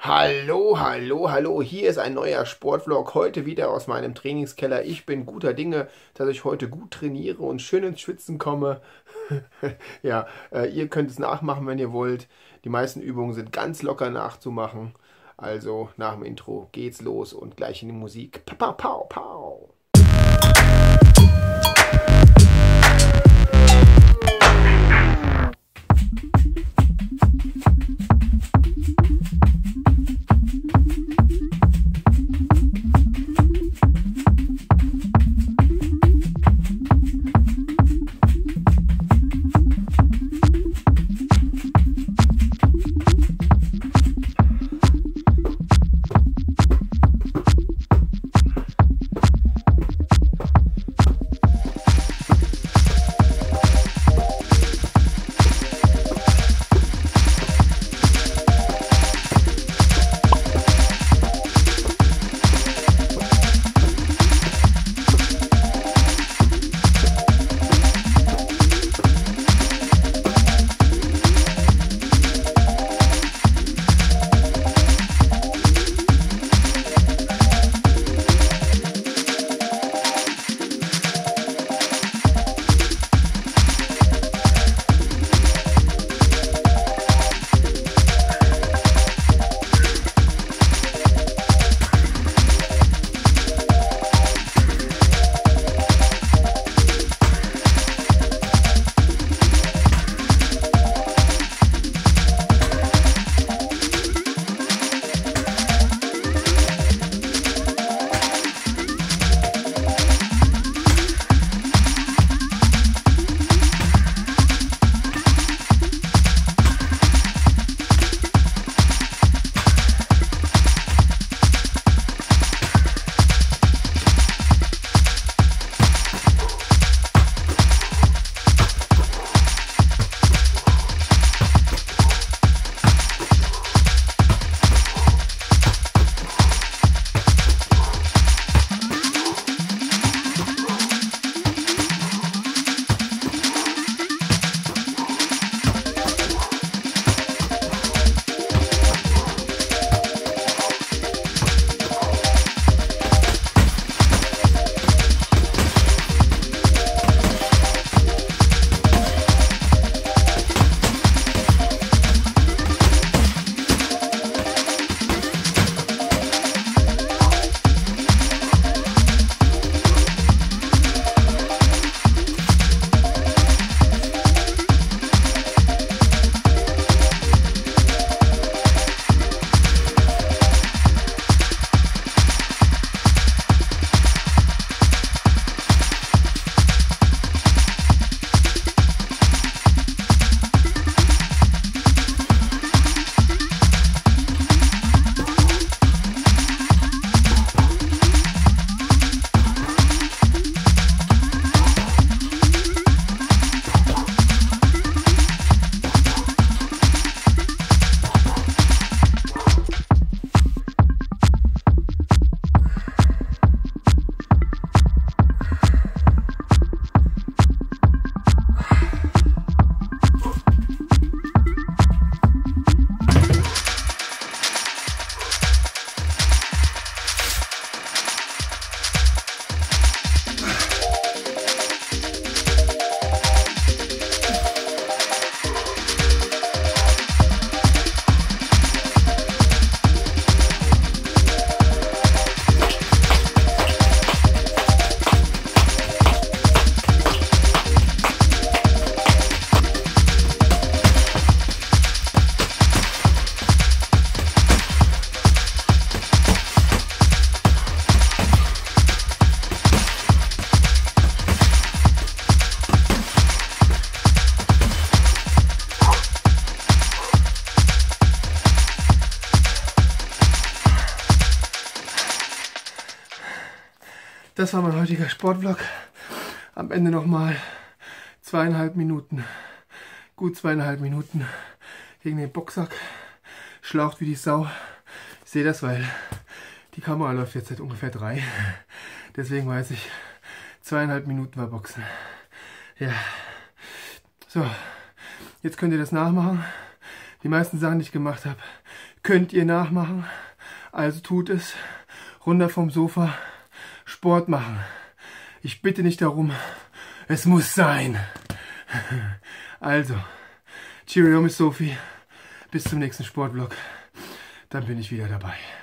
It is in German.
Hallo, hallo, hallo, hier ist ein neuer Sportvlog, heute wieder aus meinem Trainingskeller. Ich bin guter Dinge, dass ich heute gut trainiere und schön ins Schwitzen komme. Ja, ihr könnt es nachmachen, wenn ihr wollt. Die meisten Übungen sind ganz locker nachzumachen. Also nach dem Intro geht's los und gleich in die Musik. Pau, pau, pau. Das war mein heutiger Sportvlog. Am Ende nochmal 2,5 Minuten. Gut 2,5 Minuten gegen den Boxsack. Schlaucht wie die Sau. Ich sehe das, weil die Kamera läuft jetzt seit ungefähr 3. Deswegen weiß ich, 2,5 Minuten war Boxen. Ja. So, jetzt könnt ihr das nachmachen. Die meisten Sachen, die ich gemacht habe, könnt ihr nachmachen. Also tut es. Runter vom Sofa. Sport machen. Ich bitte nicht darum. Es muss sein. Also, Cheerio, Miss Sophie. Bis zum nächsten Sportvlog. Dann bin ich wieder dabei.